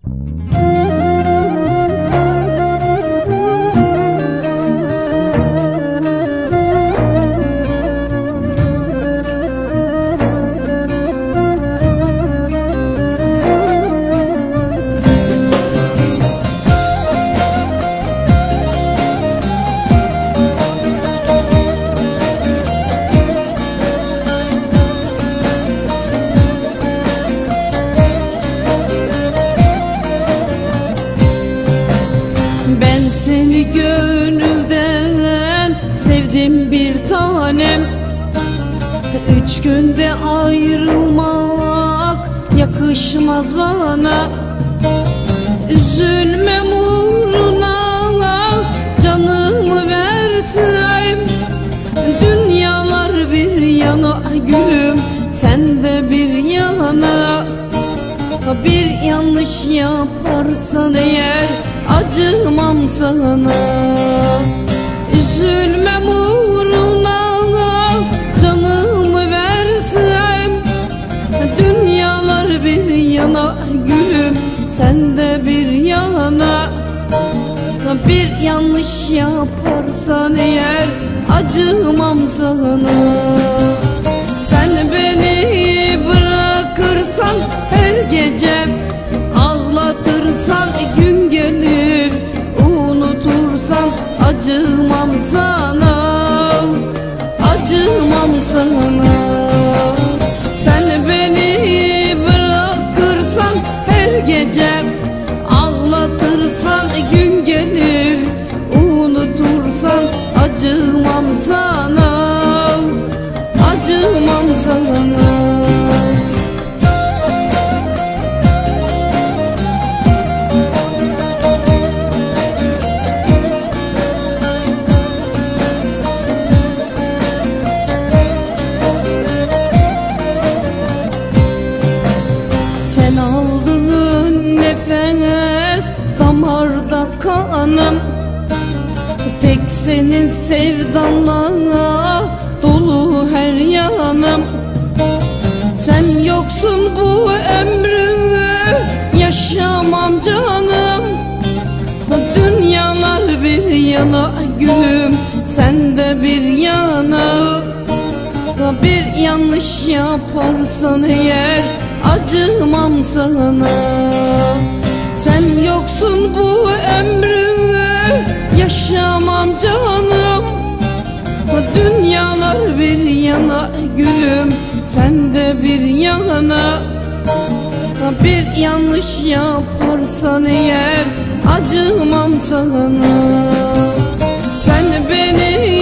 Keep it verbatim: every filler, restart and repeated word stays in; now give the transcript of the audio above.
Ben seni gönülden sevdim bir tanem. Üç günde ayrılmak yakışmaz bana. Üzülmem uğruna canımı versem. Dünyalar bir yana gülüm, sen de bir yana. Bir yanlış yaparsan eğer acımam sana. Üzülmem uğruna canımı versem. Dünyalar bir yana gülüm, sen de bir yana. Bir yanlış yaparsan eğer acımam sana. Sen beni bırakırsan her gece, ağlatırsan gün gelir, unutursan acımam sana, acımam sana. Sen beni bırakırsan her gece, ağlatırsan gün gelir, unutursan acımam sana, acımam sana. Sen aldığın nefes damarda kanım. Tek senin sevdanla dolu her yanım. Sen yoksun bu ömrü yaşamam canım. Dünyalar bir yana gülüm, sen de bir yana. Bir yanlış yaparsan eğer acımam sana. Sen yoksun bu ömrü yaşamam canım. Dünyalar bir yana gülüm, sen de bir yana. Bir yanlış yaparsan eğer acımam sana. Sen beni